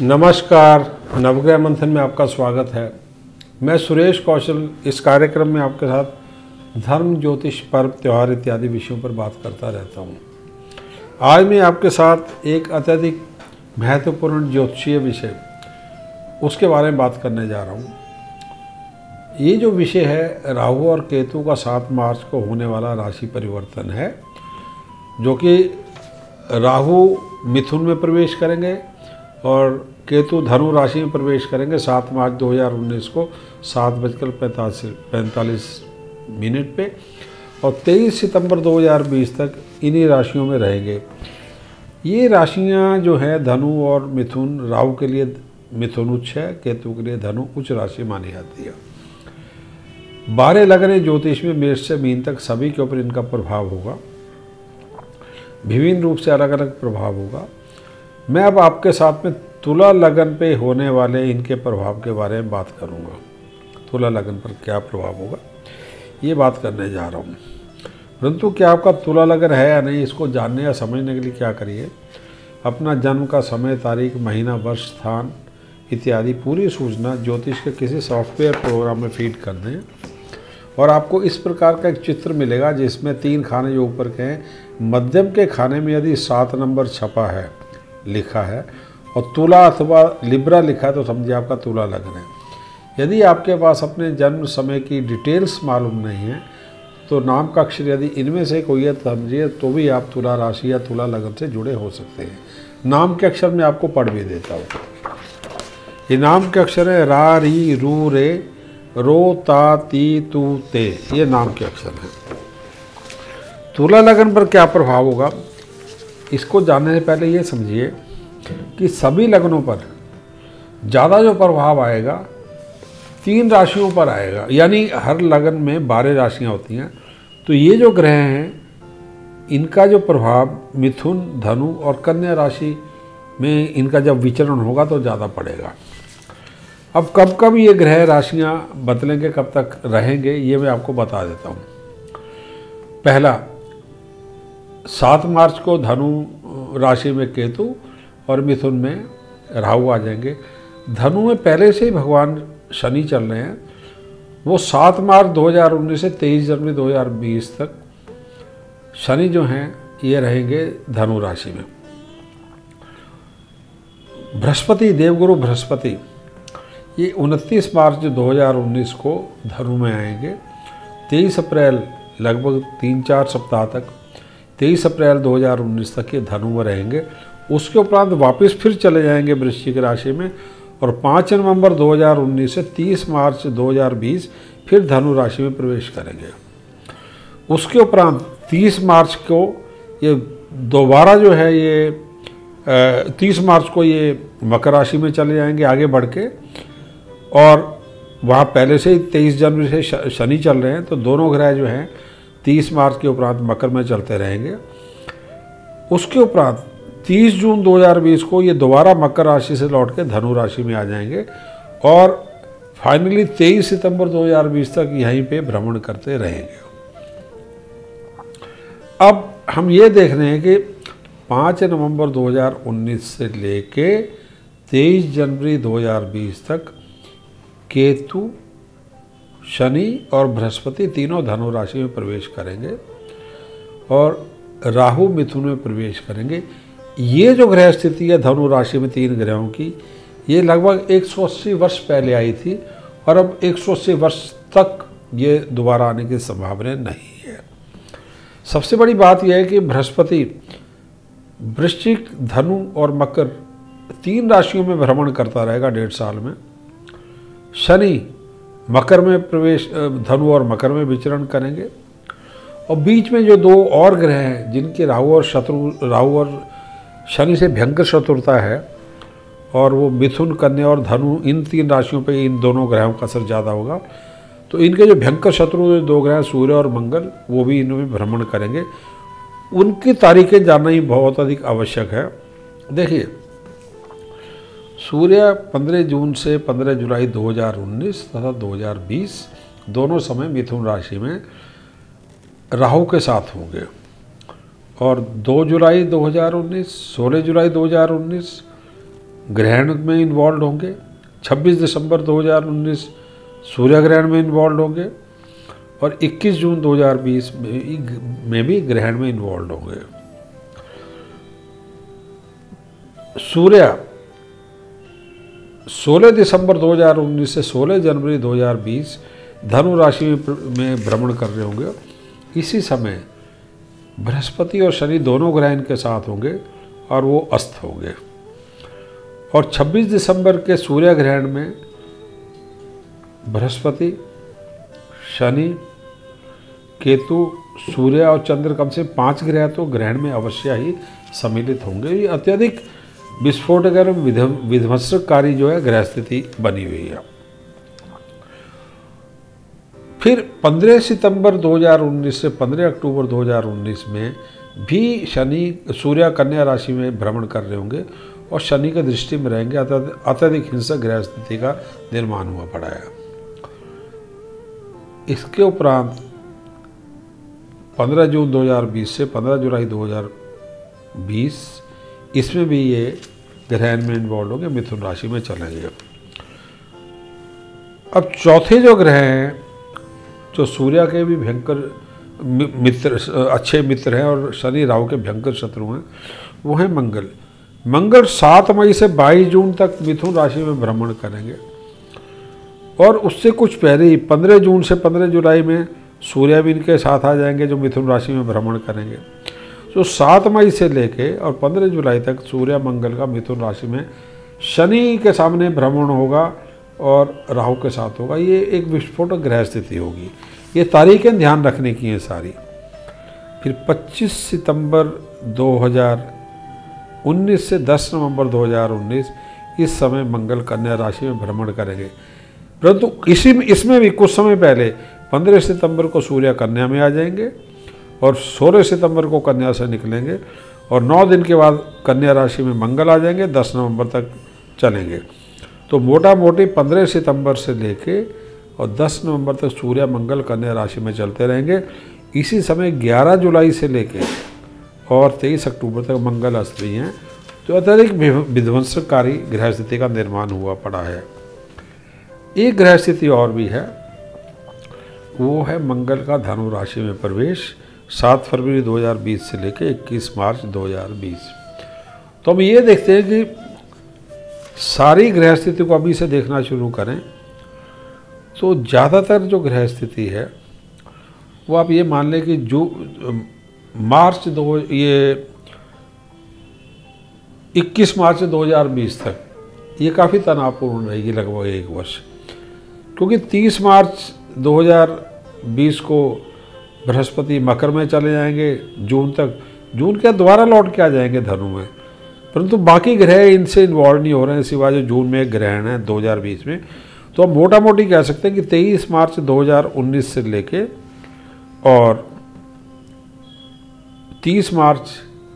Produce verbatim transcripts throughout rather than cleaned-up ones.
नमस्कार, नवग्रह मंथन में आपका स्वागत है। मैं सुरेश कौशल इस कार्यक्रम में आपके साथ धर्म, ज्योतिष, पर्व, त्यौहार इत्यादि विषयों पर बात करता रहता हूँ। आज मैं आपके साथ एक अत्यधिक महत्वपूर्ण ज्योतिषीय विषय उसके बारे में बात करने जा रहा हूँ। ये जो विषय है राहु और केतु का सात मार्च को होने वाला राशि परिवर्तन है, जो कि राहु मिथुन में प्रवेश करेंगे और केतु धनु राशि में प्रवेश करेंगे सात मार्च दो हज़ार उन्नीस को सात बजकर पैंतालीस पैंतालीस मिनट पे, और तेईस सितंबर दो हज़ार बीस तक इन्हीं राशियों में रहेंगे। ये राशियां जो हैं धनु और मिथुन, राहु के लिए मिथुन उच्च है, केतु के लिए धनु उच्च राशि मानी जाती है। बारह लग्न ज्योतिष में मेष से मीन तक सभी के ऊपर इनका प्रभाव होगा, विभिन्न रूप से अलग अलग प्रभाव होगा। मैं अब आपके साथ में तुला लगन पे होने वाले इनके प्रभाव के बारे में बात करूंगा। तुला लगन पर क्या प्रभाव होगा ये बात करने जा रहा हूँ। परंतु क्या आपका तुला लगन है या नहीं, इसको जानने या समझने के लिए क्या करिए, अपना जन्म का समय, तारीख, महीना, वर्ष, स्थान इत्यादि पूरी सूचना ज्योतिष के किसी सॉफ्टवेयर प्रोग्राम में फीड कर दें, और आपको इस प्रकार का एक चित्र मिलेगा जिसमें तीन खाने जो ऊपर के हैं, मध्यम के खाने में यदि सात नंबर छपा है, लिखा है, और तुला अथवा लिब्रा लिखा है तो समझिए आपका तुला लगन है। यदि आपके पास अपने जन्म समय की डिटेल्स मालूम नहीं है तो नाम का अक्षर यदि इनमें से कोई है तो समझिए तो भी आप तुला राशि या तुला लगन से जुड़े हो सकते हैं। नाम के अक्षर में आपको पढ़ भी देता हूँ। ये नाम के अक्षर है रा, री, रू, रे, रो, ता, ती, तू, ते, ये नाम के अक्षर हैं। तुला लगन पर क्या प्रभाव होगा इसको जानने से पहले ये समझिए कि सभी लग्नों पर ज़्यादा जो प्रभाव आएगा तीन राशियों पर आएगा, यानी हर लगन में बारह राशियां होती हैं। तो ये जो ग्रह हैं इनका जो प्रभाव मिथुन, धनु और कन्या राशि में इनका जब विचरण होगा तो ज़्यादा पड़ेगा। अब कब कब ये ग्रह राशियां बदलेंगे, कब तक रहेंगे, ये मैं आपको बता देता हूँ। पहला, सात मार्च को धनु राशि में केतु और मिथुन में राहु आ जाएंगे। धनु में पहले से ही भगवान शनि चल रहे हैं, वो सात मार्च दो हज़ार उन्नीस से तेईस जनवरी दो हज़ार बीस तक शनि जो हैं ये रहेंगे धनु राशि में। बृहस्पति, देवगुरु बृहस्पति, ये उनतीस मार्च दो हज़ार उन्नीस को धनु में आएंगे। तेईस अप्रैल लगभग तीन चार सप्ताह तक, तेईस अप्रैल दो हज़ार उन्नीस तक ये धनु में रहेंगे। उसके उपरांत वापस फिर चले जाएंगे वृश्चिक राशि में, और पाँच नवंबर दो हज़ार उन्नीस से तीस मार्च दो हज़ार बीस फिर धनु राशि में प्रवेश करेंगे। उसके उपरांत तीस मार्च को ये दोबारा जो है ये तीस मार्च को ये मकर राशि में चले जाएंगे आगे बढ़ के, और वहाँ पहले से ही तेईस जनवरी से शनि चल रहे हैं, तो दोनों ग्रह जो हैं तीस मार्च के उपरांत मकर में चलते रहेंगे। उसके उपरांत तीस जून दो हज़ार बीस को ये दोबारा मकर राशि से लौट के धनु राशि में आ जाएंगे, और फाइनली तेईस सितंबर दो हज़ार बीस तक यहीं पे भ्रमण करते रहेंगे। अब हम ये देख रहे हैं कि पाँच नवंबर दो हज़ार उन्नीस से लेके तेईस जनवरी दो हज़ार बीस तक केतु, शनि और बृहस्पति तीनों धनु राशि में प्रवेश करेंगे, और राहु मिथुन में प्रवेश करेंगे। ये जो ग्रह स्थिति है धनु राशि में तीन ग्रहों की, ये लगभग एक सौ अस्सी वर्ष पहले आई थी, और अब एक सौ अस्सी वर्ष तक ये दोबारा आने की संभावना नहीं है। सबसे बड़ी बात यह है कि बृहस्पति वृश्चिक, धनु और मकर तीन राशियों में भ्रमण करता रहेगा डेढ़ साल में। शनि मकर में प्रवेश, धनु और मकर में विचरण करेंगे, और बीच में जो दो और ग्रह हैं जिनके राहु और शत्रु राहु और शनि से भयंकर शत्रुता है, और वो मिथुन, कन्या और धनु, इन तीन राशियों पे इन दोनों ग्रहों का असर ज़्यादा होगा। तो इनके जो भयंकर शत्रु दो ग्रह सूर्य और मंगल, वो भी इनमें भ्रमण करेंगे। उनकी तारीखें जानना ही बहुत अधिक आवश्यक है। देखिए, सूर्य पंद्रह जून से पंद्रह जुलाई दो हज़ार उन्नीस तथा दो हज़ार बीस दोनों समय मिथुन राशि में राहु के साथ होंगे, और दो जुलाई दो हज़ार उन्नीस, सोलह जुलाई दो हज़ार उन्नीस ग्रहण में इन्वॉल्व होंगे। छब्बीस दिसंबर दो हज़ार उन्नीस सूर्य ग्रहण में इन्वॉल्व होंगे और इक्कीस जून दो हज़ार बीस में, में भी ग्रहण में इन्वॉल्व होंगे। सूर्य सोलह दिसंबर दो हज़ार उन्नीस से सोलह जनवरी दो हज़ार बीस धनु राशि में भ्रमण कर रहे होंगे। इसी समय बृहस्पति और शनि दोनों ग्रह इनके साथ होंगे और वो अस्त होंगे। और छब्बीस दिसंबर के सूर्य ग्रहण में बृहस्पति, शनि, केतु, सूर्य और चंद्र कम से पांच ग्रह तो ग्रहण में अवश्य ही सम्मिलित होंगे। ये अत्यधिक विस्फोटक एवं विध्वंसकारी जो है ग्रह स्थिति बनी हुई है। फिर पंद्रह सितंबर दो हज़ार उन्नीस से पंद्रह अक्टूबर दो हज़ार उन्नीस में भी शनि सूर्य कन्या राशि में भ्रमण कर रहे होंगे और शनि के दृष्टि में रहेंगे। अत्यधिक हिंसक ग्रह स्थिति का निर्माण हुआ पड़ा है। इसके उपरांत पंद्रह जून दो हज़ार बीस से पंद्रह जुलाई दो हज़ार बीस इसमें भी ये ग्रहण में इन्वॉल्व होंगे, मिथुन राशि में चलेंगे। अब चौथे जो ग्रह हैं जो सूर्य के भी भयंकर मित्र, अच्छे मित्र हैं और शनि राहु के भयंकर शत्रु हैं, वो हैं मंगल। मंगल सात मई से बाईस जून तक मिथुन राशि में भ्रमण करेंगे और उससे कुछ पहले ही पंद्रह जून से पंद्रह जुलाई में सूर्य भी इनके साथ आ जाएंगे जो मिथुन राशि में भ्रमण करेंगे। तो सात मई से लेके और पंद्रह जुलाई तक सूर्य मंगल का मिथुन राशि में शनि के सामने भ्रमण होगा और राहु के साथ होगा। ये एक विस्फोटक ग्रह स्थिति होगी। ये तारीखें ध्यान रखने की हैं सारी। फिर पच्चीस सितंबर दो हज़ार उन्नीस से दस नवंबर दो हज़ार उन्नीस इस समय मंगल कन्या राशि में भ्रमण करेंगे। परंतु इसी इसमें भी कुछ समय पहले पंद्रह सितंबर को सूर्य कन्या में आ जाएंगे और सोलह सितंबर को कन्या से निकलेंगे और नौ दिन के बाद कन्या राशि में मंगल आ जाएंगे, दस नवंबर तक चलेंगे। तो मोटा मोटी पंद्रह सितंबर से लेके और दस नवंबर तक सूर्य मंगल कन्या राशि में चलते रहेंगे। इसी समय ग्यारह जुलाई से लेके और तेईस अक्टूबर तक मंगल अस्त भी हैं, जो अत्यधिक विध्वंसकारी ग्रह स्थिति का निर्माण हुआ पड़ा है। एक ग्रह स्थिति और भी है, वो है मंगल का धनु राशि में प्रवेश सात फरवरी दो हज़ार बीस से लेकर इक्कीस मार्च दो हज़ार बीस। तो हम ये देखते हैं कि सारी ग्रह स्थिति को अभी से देखना शुरू करें तो ज़्यादातर जो ग्रह स्थिति है वो आप ये मान लें कि जो मार्च दो ये इक्कीस मार्च दो हज़ार बीस तक ये काफ़ी तनावपूर्ण रहेगी, लगभग एक वर्ष। क्योंकि तीस मार्च दो हज़ार बीस को बृहस्पति मकर में चले जाएंगे जून तक, जून के दोबारा लौट के आ जाएंगे धनु में, परंतु बाकी ग्रह इनसे इन्वॉल्व नहीं हो रहे हैं सिवाय जो जून में एक ग्रहण है दो हज़ार बीस में। तो हम मोटा मोटी कह सकते हैं कि तेईस मार्च दो हज़ार उन्नीस से लेके और तीस मार्च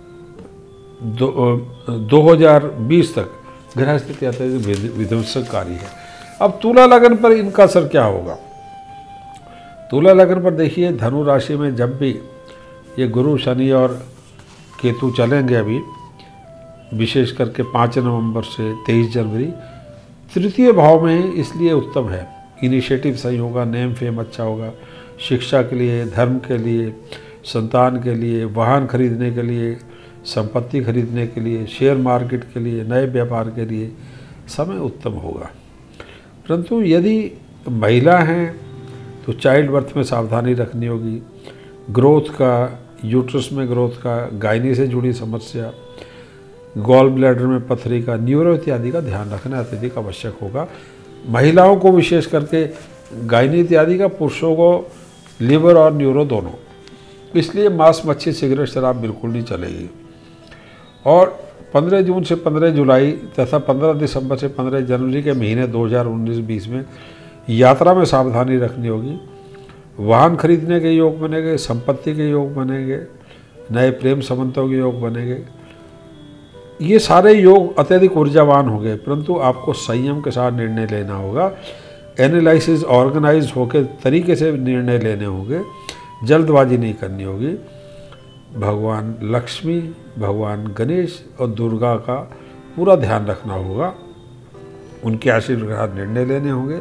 दो हज़ार बीस तक ग्रह स्थिति अत्यधिक विध्वंसकारी है। अब तुला लगन पर इनका असर क्या होगा? तुला लगन पर देखिए, धनु राशि में जब भी ये गुरु, शनि और केतु चलेंगे अभी, विशेष करके पाँच नवंबर से तेईस जनवरी, तृतीय भाव में इसलिए उत्तम है। इनिशिएटिव सही होगा, नेम फेम अच्छा होगा, शिक्षा के लिए, धर्म के लिए, संतान के लिए, वाहन खरीदने के लिए, संपत्ति खरीदने के लिए, शेयर मार्केट के लिए, नए व्यापार के लिए समय उत्तम होगा। परंतु यदि महिला हैं तो चाइल्ड बर्थ में सावधानी रखनी होगी। ग्रोथ का, यूट्रस में ग्रोथ का, गायनी से जुड़ी समस्या, गॉल ब्लैडर में पथरी का, न्यूरो इत्यादि का ध्यान रखना अत्यधिक आवश्यक होगा। महिलाओं को विशेष करके गायनी इत्यादि का, पुरुषों को लिवर और न्यूरो दोनों। इसलिए मांस, मच्छी, सिगरेट, शराब बिल्कुल नहीं चलेगी। और पंद्रह जून से पंद्रह जुलाई तथा पंद्रह दिसंबर से पंद्रह जनवरी के महीने दो हज़ार उन्नीस बीस में यात्रा में सावधानी रखनी होगी। वाहन खरीदने के योग बनेंगे, संपत्ति के योग बनेंगे, नए प्रेम संबंधों के योग बनेंगे। ये सारे योग अत्यधिक ऊर्जावान होंगे, परंतु आपको संयम के साथ निर्णय लेना होगा। एनालिसिस ऑर्गेनाइज होकर तरीके से निर्णय लेने होंगे, जल्दबाजी नहीं करनी होगी। भगवान लक्ष्मी, भगवान गणेश और दुर्गा का पूरा ध्यान रखना होगा। उनके आशीर्वाद निर्णय लेने होंगे।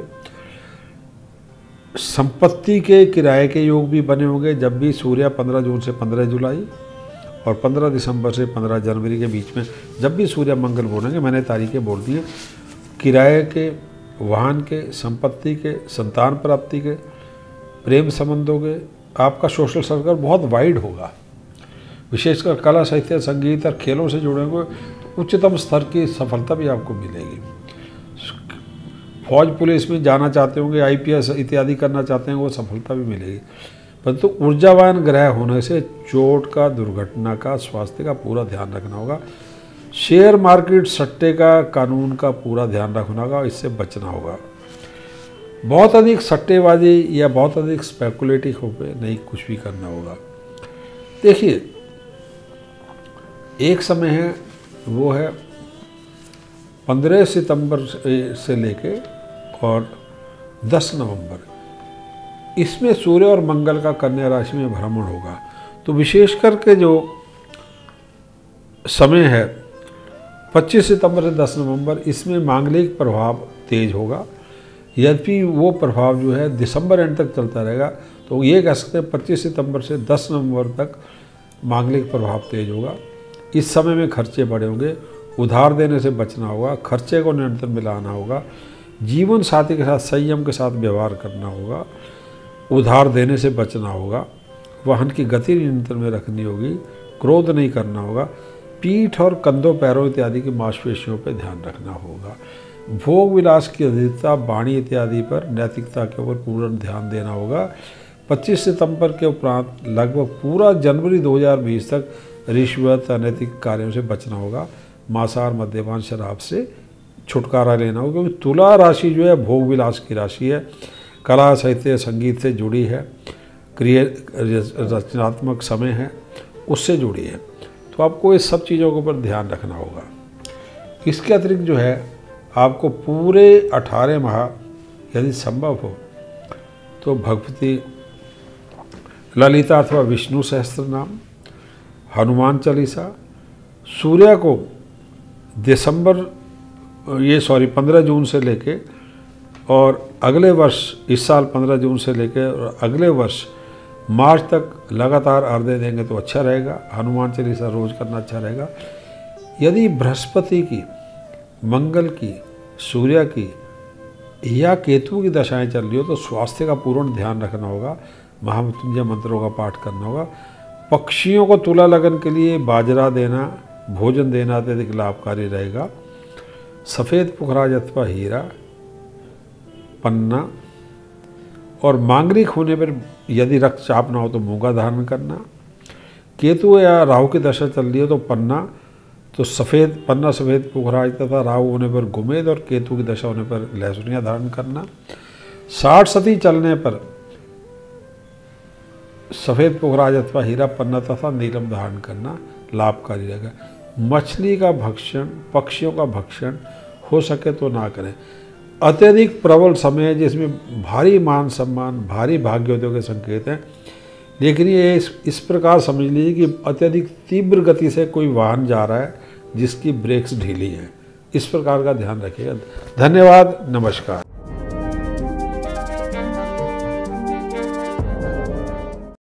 संपत्ति के किराए के योग भी बने होंगे जब भी सूर्य पंद्रह जून से पंद्रह जुलाई और पंद्रह दिसंबर से पंद्रह जनवरी के बीच में जब भी सूर्य मंगल बोलेंगे, मैंने तारीखें बोल दी हैं। किराए के, वाहन के, संपत्ति के, संतान प्राप्ति के, प्रेम संबंधों के, आपका सोशल सर्कल बहुत वाइड होगा। विशेषकर कला, साहित्य, संगीत और खेलों से जुड़े हुए तो उच्चतम स्तर की सफलता भी आपको मिलेगी। फौज पुलिस में जाना चाहते होंगे, आईपीएस इत्यादि करना चाहते हैं, वो सफलता भी मिलेगी। परंतु तो ऊर्जावान ग्रह होने से चोट का, दुर्घटना का, स्वास्थ्य का पूरा ध्यान रखना होगा। शेयर मार्केट, सट्टे का, कानून का पूरा ध्यान रखना होगा, इससे बचना होगा। बहुत अधिक सट्टेबाजी या बहुत अधिक स्पेकुलेटिव हो पे नहीं कुछ भी करना होगा। देखिए, एक समय है वो है पंद्रह सितंबर से लेके और दस नवंबर, इसमें सूर्य और मंगल का कन्या राशि में भ्रमण होगा। तो विशेष करके जो समय है पच्चीस सितंबर से दस नवंबर, इसमें मांगलिक प्रभाव तेज होगा। यद्यपि वो प्रभाव जो है दिसंबर एंड तक चलता रहेगा, तो ये कह सकते हैं पच्चीस सितंबर से दस नवंबर तक मांगलिक प्रभाव तेज होगा। इस समय में खर्चे बढ़े होंगे, उधार देने से बचना होगा, खर्चे को नियंत्रण में लाना होगा, जीवन साथी के साथ संयम के साथ व्यवहार करना होगा, उधार देने से बचना होगा, वाहन की गति नियंत्रण में रखनी होगी, क्रोध नहीं करना होगा, पीठ और कंधों, पैरों इत्यादि की मांसपेशियों पर ध्यान रखना होगा। भोग विलास की अधिकता, वाणी इत्यादि पर, नैतिकता के ऊपर पूर्ण ध्यान देना होगा। पच्चीस सितंबर के उपरांत लगभग पूरा जनवरी दो हज़ार बीस तक रिश्वत, अनैतिक कार्यों से बचना होगा। मांसाहार, मद्यपान, शराब से छुटकारा लेना होगा, क्योंकि तुला राशि जो है भोग विलास की राशि है, कला, साहित्य, संगीत से जुड़ी है, क्रिया रचनात्मक समय है, उससे जुड़ी है। तो आपको इस सब चीज़ों के ऊपर ध्यान रखना होगा। इसके अतिरिक्त जो है आपको पूरे अठारह माह यदि संभव हो तो भगवती ललिता अथवा विष्णु सहस्त्र नाम, हनुमान चालीसा, सूर्य को दिसंबर ये सॉरी पंद्रह जून से लेके और अगले वर्ष, इस साल पंद्रह जून से लेके और अगले वर्ष मार्च तक लगातार अर्घ्य देंगे तो अच्छा रहेगा। हनुमान चालीसा रोज करना अच्छा रहेगा। यदि बृहस्पति की, मंगल की, सूर्य की या केतु की दशाएं चल रही हो तो स्वास्थ्य का पूर्ण ध्यान रखना होगा। महामृत्युंजय मंत्रों का पाठ करना होगा। पक्षियों को तुला लगन के लिए बाजरा देना, भोजन देना अत्यधिक लाभकारी रहेगा। सफ़ेद पुखराज अथवा हीरा, पन्ना, और मांगलिक होने पर यदि रक्तचाप ना हो तो मूंगा धारण करना। केतु या राहु की दशा चल रही हो तो पन्ना, तो सफ़ेद पन्ना, सफ़ेद पुखराज तथा राहु होने पर गुमेद और केतु की दशा होने पर लहसुनिया धारण करना। साठ सती चलने पर सफ़ेद पुखराज अथवा हीरा, पन्ना तथा नीलम धारण करना लाभकारी रहेगा। मछली का भक्षण, पक्षियों का भक्षण हो सके तो ना करें। अत्यधिक प्रबल समय है जिसमें भारी मान सम्मान, भारी भाग्योदय के संकेत हैं, लेकिन ये इस, इस प्रकार समझ लीजिए कि अत्यधिक तीव्र गति से कोई वाहन जा रहा है जिसकी ब्रेक्स ढीली हैं। इस प्रकार का ध्यान रखिएगा। धन्यवाद, नमस्कार।